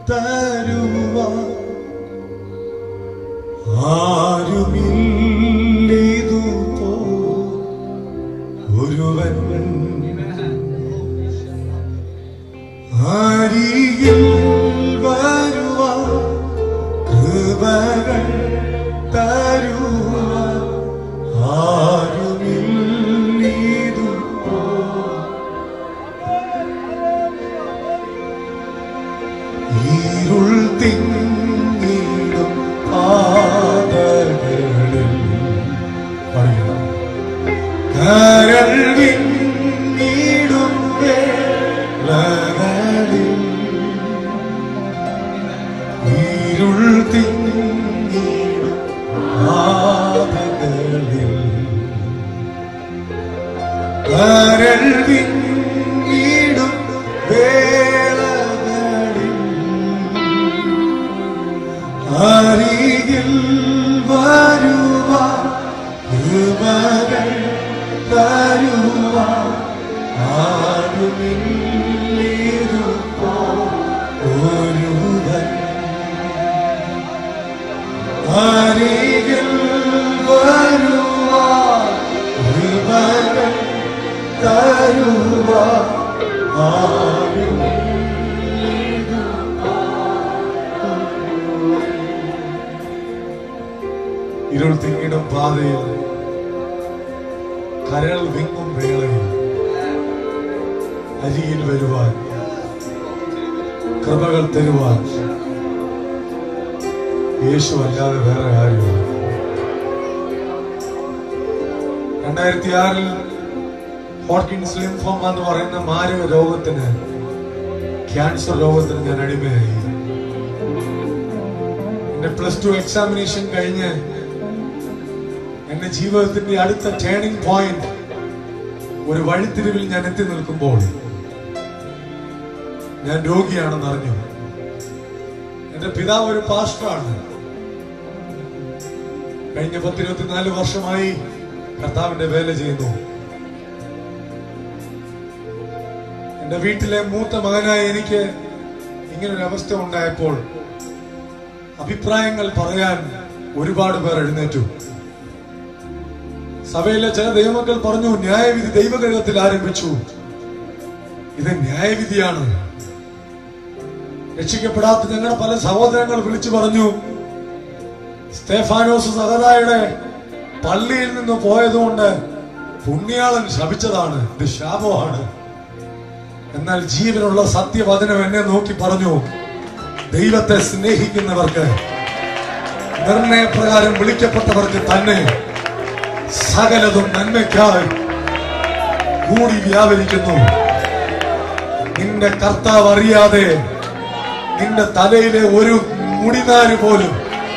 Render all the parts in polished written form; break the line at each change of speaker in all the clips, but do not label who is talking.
തരുവാൻ ആരുമില്ലിതുപോ ഒരുവൻ അരികിൽ വരുവാൻ കൃപകൾ തരുവാൻ ആരുമില്ലിതുപോ ഇരുൾ തിങ്ങിടും പാതകളിൽ കരൾ വിങ്ങിടും വേളകളിൽ ഇരുൾ തിങ്ങിടും പാതകളിൽ കരൾ വിങ്ങിടും അരികിൽ വരുവാൻ കൃപകൾ തരുവാൻ ആരുമില്ലിതുപോ ഒരുവൻ അരികിൽ വരുവാൻ കൃപകൾ തരുവാൻ ഇരുൾ തിങ്ങിടും പാതയിൽ കരൾ വിങ്ങും വേളയിൽ അരികിൽ വരുവാൻ കൃപകൾ തരുവാൻ യേശു അല്ലാതെ വേറെ ആരുമില്ല. 2006 ഹോട്ട്കിൻസ് ലിംഫോമ എന്ന് പറയുന്ന മാരക രോഗത്തിന്, ക്യാൻസർ രോഗത്തിന് ഞാൻ അടിമയായി. എന്റെ +2 എക്സാമിനേഷൻ കഴിഞ്ഞ് എന്റെ ജീവിതത്തിന്റെ അടുത്ത ടേണിംഗ് പോയിന്റ് ഒരു വഴിത്തിരിവിൽ ഞാൻ എത്തി നിൽക്കുമ്പോൾ ഞാൻ രോഗിയാണെന്ന് അറിഞ്ഞു. എന്റെ പിതാവ് ഒരു പാസ്റ്ററാണ്. കഴിഞ്ഞ 10-24 വർഷമായി കർത്താവിന്റെ വേല ചെയ്യുന്നു. എന്റെ വീട്ടിലെ മൂത്ത മകനായ എനിക്ക് ഇങ്ങനൊരു അവസ്ഥ ഉണ്ടായപ്പോൾ അഭിപ്രായങ്ങൾ പറയാൻ ഒരുപാട് പേർ എഴുന്നേറ്റു. സഭയിലെ ചില ദൈവമക്കൾ പറഞ്ഞു, ന്യായവിധി ദൈവഗൃഹത്തിൽ ആരംഭിച്ചു, ഇത് ന്യായവിധിയാണ്. രക്ഷിക്കപ്പെടാത്ത ഞങ്ങളുടെ പല സഹോദരങ്ങൾ വിളിച്ചു പറഞ്ഞു, സ്തേഫാനോസ് സഹദായുടെ പള്ളിയിൽ നിന്ന് പോയതുകൊണ്ട് പുണ്യാളൻ ശപിച്ചതാണ്, ഇത് ശാപമാണ്. എന്നാൽ ജീവനുള്ള സത്യവചനം എന്നെ നോക്കി പറഞ്ഞു, ദൈവത്തെ സ്നേഹിക്കുന്നവർക്ക്, നിർണയപ്രകാരം വിളിക്കപ്പെട്ടവർക്ക് തന്നെ സകലതും നന്മയ്ക്കായി കൂടി വ്യാപരിക്കുന്നു. നിന്റെ കർത്താവ് അറിയാതെ നിന്റെ തലയിലെ ഒരു മുടിനാര് പോലും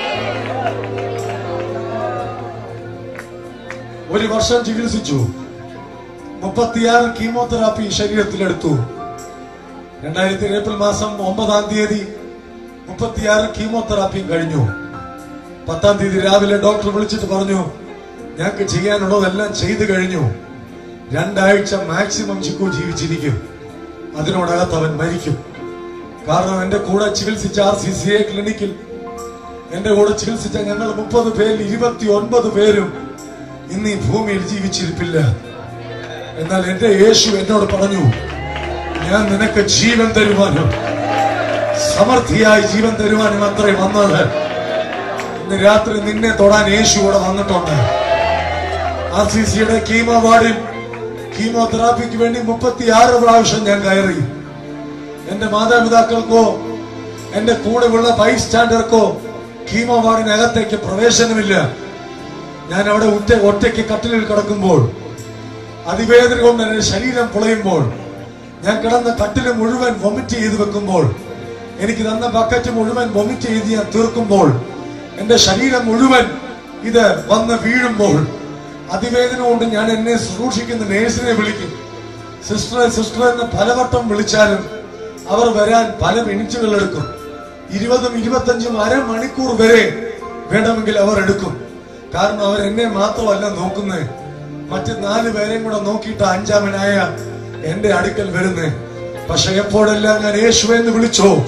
1 വർഷം ചികിത്സിച്ചു. 36 കീമോതെറാപ്പി ശരീരത്തിലെടുത്തു. 2000 ഏപ്രിൽ മാസം 9-ാം തീയതി 36 കീമോതെറാപ്പിയും കഴിഞ്ഞു. 10-ാം തീയതി രാവിലെ ഡോക്ടർ വിളിച്ചിട്ട് പറഞ്ഞു, ഞങ്ങൾക്ക് ചെയ്യാനുള്ളതെല്ലാം ചെയ്തു കഴിഞ്ഞു, 2 ആഴ്ച മാക്സിമം ചിക്കു ജീവിച്ചിരിക്കും, അതിനോടകത്ത് അവൻ മരിക്കും. കാരണം എന്റെ കൂടെ ചികിത്സിച്ച RCCA ക്ലിനിക്കിൽ എന്റെ കൂടെ ചികിത്സിച്ച ഞങ്ങൾ 30 പേരിൽ 29 പേരും ഇന്ന് ഈ ഭൂമിയിൽ ജീവിച്ചിരിപ്പില്ല. എന്നാൽ എന്റെ യേശു എന്നോട് പറഞ്ഞു, ഞാൻ നിനക്ക് ജീവൻ തരുവാനും സമൃദ്ധിയായി ജീവൻ തരുവാനും അത്രേ വന്നത്. ഇന്ന് രാത്രി നിന്നെ തൊടാൻ യേശു കൂടെ വന്നിട്ടുണ്ട്. RCCയുടെ കീമോ വാർഡിൽ കീമോതെറാപ്പിക്ക് വേണ്ടി 36 പ്രാവശ്യം ഞാൻ കയറി. എന്റെ മാതാപിതാക്കൾക്കോ എന്റെ കൂടെയുള്ള ബൈസ്റ്റാൻഡർക്കോ കീമോ വാർഡിനകത്തേക്ക് പ്രവേശനമില്ല. ഞാൻ അവിടെ ഒറ്റയ്ക്ക് കട്ടിലിൽ കിടക്കുമ്പോൾ, അതിവേദന കൊണ്ട് എന്റെ ശരീരം പൊളയുമ്പോൾ, ഞാൻ കിടന്ന കട്ടില് മുഴുവൻ വൊമിറ്റ് ചെയ്ത് വെക്കുമ്പോൾ, എനിക്ക് തന്ന ബക്കറ്റ് മുഴുവൻ വൊമിറ്റ് ചെയ്ത് ഞാൻ തീർക്കുമ്പോൾ, എന്റെ ശരീരം മുഴുവൻ ഇത് വന്ന് വീഴുമ്പോൾ, അതിവേദന കൊണ്ട് ഞാൻ എന്നെ ശുശ്രൂഷിക്കുന്ന നേഴ്സിനെ വിളിക്കും. സിസ്റ്റർ എന്ന് പലവട്ടം വിളിച്ചാലും അവർ വരാൻ പല മിനിറ്റുകൾ എടുക്കും. 20-ഉം 25-ഉം അരമണിക്കൂർ വരെ വേണമെങ്കിൽ അവർ എടുക്കും. കാരണം അവർ എന്നെ മാത്രമല്ല നോക്കുന്നേ, മറ്റ് 4 പേരെയും കൂടെ നോക്കിയിട്ട് 5-ാമനായ എന്റെ അടുക്കൽ വരുന്നേ. പക്ഷെ എപ്പോഴെല്ലാം ഞാൻ യേശു എന്ന് വിളിച്ചോ,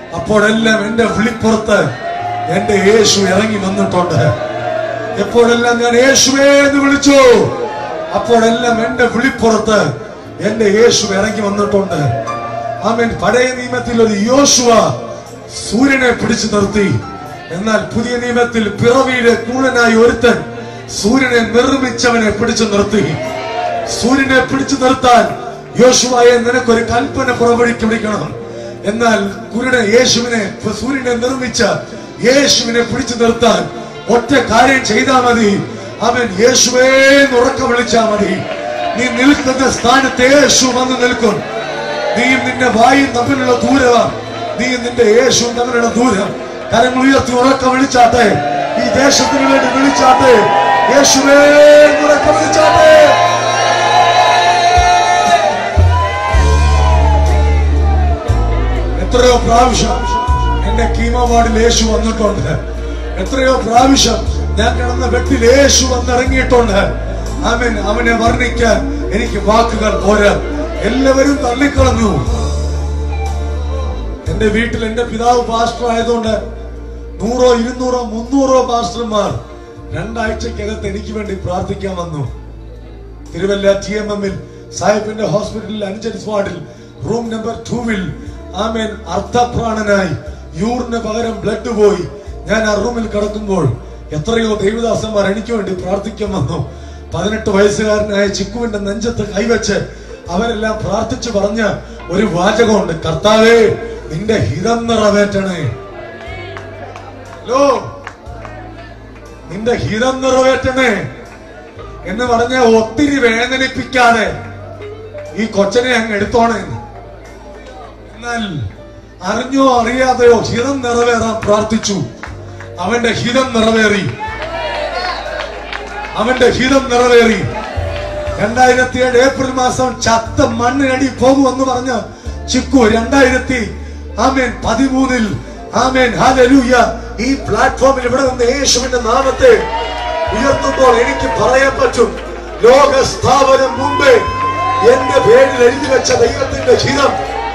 അപ്പോഴെല്ലാം എന്റെ വിളിപ്പുറത്ത് എന്റെ യേശു ഇറങ്ങി വന്നിട്ടുണ്ട്. എപ്പോഴെല്ലാം ഞാൻ യേശുവേ എന്ന് വിളിച്ചു, അപ്പോഴെല്ലാം എന്റെ വിളിപ്പുറത്ത് എന്റെ യേശു ഇറങ്ങി വന്നിട്ടുണ്ട്. ആമേൻ. പഴയ നിയമത്തിൽ ഒരു യോശുവ സൂര്യനെ പിടിച്ചു നിർത്തി. എന്നാൽ പുതിയ നിയമത്തിൽ പിറവിയിലെ കൂടനായി ഒരുത്തൻ സൂര്യനെ നിർമ്മിച്ചവനെ പിടിച്ചു നിർത്തി. സൂര്യനെ പിടിച്ചു നിർത്താൻ യോശുവയെ നിനക്കൊരു കൽപ്പന പുറപ്പെടുവിക്കണം. എന്നാൽ സൂര്യനെ നിർമ്മിച്ച യേശുവിനെ പിടിച്ചു നിർത്താൻ ഒറ്റ കാര്യം ചെയ്താൽ മതി. അവൻ യേശുവേ ഉറക്ക വിളിച്ചാൽ മതി. നീ നിൽക്കുന്ന സ്ഥാനത്ത് യേശു വന്ന് നിൽക്കും. നീയും നിന്റെ വായും തമ്മിലുള്ള ദൂരമാണ്, നീയും നിന്റെ യേശുവും തമ്മിലുള്ള ദൂരം. കരങ്ങൾ ഉയർത്തി ഉറക്ക വിളിച്ചാട്ടെ. ഈ ദേശത്തിന് വേണ്ടി വിളിച്ചാട്ടെ. യേശുവേ ഉറക്ക വിളിച്ചാട്ടെ. എത്രയോ പ്രാവശ്യം എന്റെ കീമോ വാർഡിൽ യേശു വന്നിട്ടുണ്ട്. എത്രയോ പ്രാവശ്യം ഞാൻ കിടന്ന വ്യക്തിയിൽ യേശു വന്നിറങ്ങിയിട്ടുണ്ട്. ആമേൻ. അവനെ വർണ്ണിക്കാൻ എനിക്ക് വാക്കുകൾ പോരാ. എല്ലാവരും തള്ളിക്കളഞ്ഞു. എന്റെ വീട്ടിൽ എന്റെ പിതാവ് പാസ്റ്റർ ആയതുകൊണ്ട് 100, 200, 300 പാസ്റ്റർമാർ 2 ആഴ്ചക്കകത്ത് എനിക്ക് വേണ്ടി പ്രാർത്ഥിക്കാൻ വന്നു. തിരുവല്ല TMM-ൽ സാഹിബിന്റെ ഹോസ്പിറ്റലിൽ 5 വാർഡിൽ റൂം നമ്പർ 2-ൽ ആമേൻ അർദ്ധപ്രാണനായി യൂറിന് പകരം ബ്ലഡ് പോയി. ഞാൻ ആ റൂമിൽ കിടക്കുമ്പോൾ എത്രയോ ദൈവദാസന്മാർ എനിക്ക് വേണ്ടി പ്രാർത്ഥിക്കാൻ വന്നു. 18 വയസ്സുകാരനായ ചിക്കുവിന്റെ നെഞ്ചത്ത് കൈവച്ച് അവരെല്ലാം പ്രാർത്ഥിച്ചു പറഞ്ഞ ഒരു വാചകമുണ്ട്: കർത്താവേ നിന്റെ ഹിതം നിറവേറ്റണേ. നിന്റെ ഹിതം നിറവേറ്റണേ എന്ന് പറഞ്ഞ ഒത്തിരി വേദനിപ്പിക്കാതെ ഈ കൊച്ചനെ അങ്ങ് എടുത്തോണേ. എന്നാൽ അറിഞ്ഞോ അറിയാതെയോ ഹിതം നിറവേറാൻ പ്രാർത്ഥിച്ചു. അവന്റെ ഹിതം നിറവേറി. അവന്റെ ഹിതം നിറവേറി. 2007 ഏപ്രിൽ മാസം ചത്ത മണ്ണിനടി പോകുമെന്ന് പറഞ്ഞ ചിക്കു 2013-ൽ ആമേൻ ഹല്ലേലൂയ ഈ പ്ലാറ്റ്ഫോമിൽ ഇവിടെ നിന്ന് യേശുവിന്റെ നാമത്തെ ഉയർത്തുമ്പോൾ എനിക്ക് പറയാൻ പറ്റും, ലോക സ്ഥാപനം മുമ്പേ എന്റെ പേരിൽ എഴുതി വെച്ച ദൈവത്തിന്റെ ഹിതം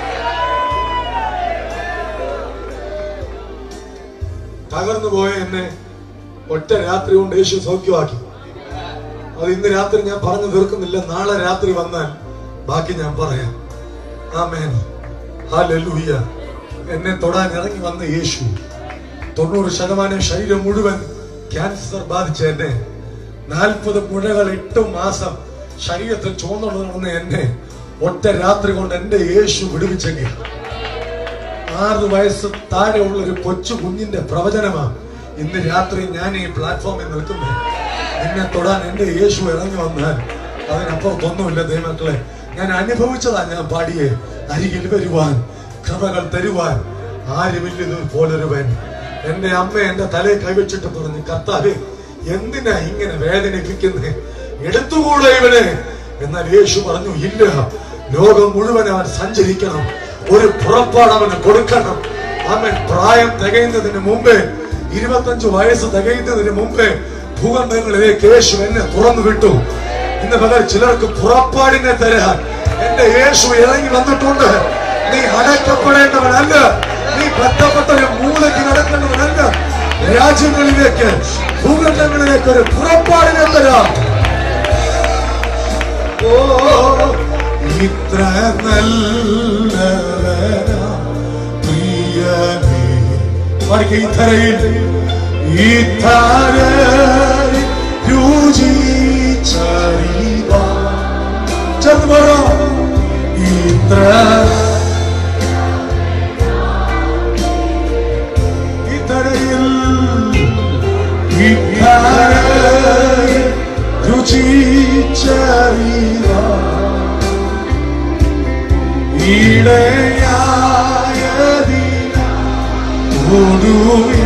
തകർന്നു പോയ എന്നെ ഒറ്റ രാത്രി കൊണ്ട് യേശു സൗഖ്യമാക്കി. അത് ഇന്ന് രാത്രി ഞാൻ പറഞ്ഞു തീർക്കുന്നില്ല. നാളെ രാത്രി വന്നാൽ ബാക്കി ഞാൻ പറയാം. Amen hallelujah. എന്നെ തൊടാൻ ഇറങ്ങി വന്ന യേശു 90% ശരീരം മുഴുവൻ ക്യാൻസർ ബാധിച്ച എന്നെ, 40 മുഴകൾ 8 മാസം ശരീരത്തിൽ ചുവന്നു നടന്ന എന്നെ ഒറ്റ രാത്രി കൊണ്ട് എന്റെ യേശു വിടുവിച്ചെങ്കിൽ 6 വയസ്സ് താഴെയുള്ള ഒരു കൊച്ചു കുഞ്ഞിന്റെ പ്രവചനമാണ് ഇന്ന് രാത്രി ഞാൻ ഈ പ്ലാറ്റ്ഫോമിൽ നിൽക്കുന്നത്. എന്നെ തൊടാൻ എന്റെ യേശു ഇറങ്ങി വന്നാൽ അതിനപ്പുറത്തൊന്നുമില്ല ദൈവമക്കളെ. ഞാൻ അനുഭവിച്ചതാ. ഞാൻ പാടിയേ അരികിൽ വരുവാൻ കൃപകൾ തരുവാൻ ആരുമില്ലത് പോലൊരുവൻ. എന്റെ അമ്മ എന്റെ തലയെ കൈവച്ചിട്ട് പറഞ്ഞു, കർത്താവേ എന്തിനാ ഇങ്ങനെ വേദനിപ്പിക്കുന്നേ, എടുത്തുകൂടെ ഇവനെ. എന്നാൽ യേശു പറഞ്ഞു, ഇല്ല, ലോകം മുഴുവൻ അവൻ സഞ്ചരിക്കണം, ഒരു പുറപ്പാട് അവന് കൊടുക്കണം. അവൻ പ്രായം തികയുന്നതിന് മുമ്പേ, 25 വയസ്സ് തികയുന്നതിന് മുമ്പേ ഭൂഖണ്ഡങ്ങളിലേക്ക് യേശു എന്നെ തുറന്നു വിട്ടു. ഇന്ന് പകൽ ചിലർക്ക് പുറപ്പാടിനെ തരാൻ എന്റെ യേശു ഇറങ്ങി വന്നിട്ടുണ്ട്. നീ അടക്കപ്പെടേണ്ടവനല്ല, നീ ബന്ധപ്പെട്ട ഒരു മൂലയ്ക്ക് നടക്കേണ്ടവനല്ല. രാജ്യങ്ങളിലേക്ക്, ഭൂഖണ്ഡങ്ങളിലേക്ക് ഒരു പുറപ്പാടിനെ തരാം. ഓ ഇത്ര നല്ലവനാ പ്രിയനേ, ഈ ധരയിൽ രുചിച്ചറിവാ ചർമ്മ ഇത്ര രുചിച്ചറിവാ ഇടയായതിനൊടുവിൽ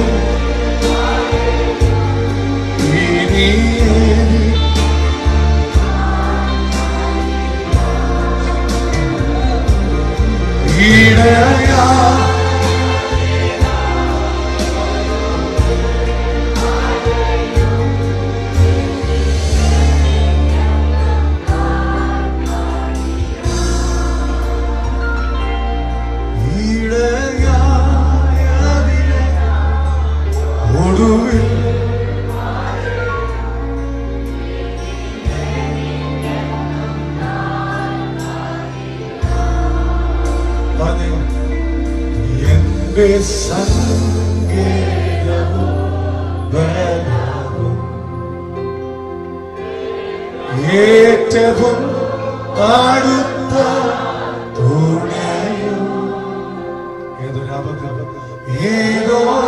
ഇടയാ സങ്കേതവും ബലവും ഏറ്റവും അടുത്ത തുണയും ഏതൊരാപത്തും ഏതോ